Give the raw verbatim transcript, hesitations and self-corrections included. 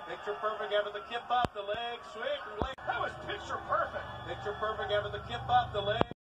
Picture perfect after the kip up, the leg sweep, and leg. That was picture perfect. Picture perfect after the kip up, the leg.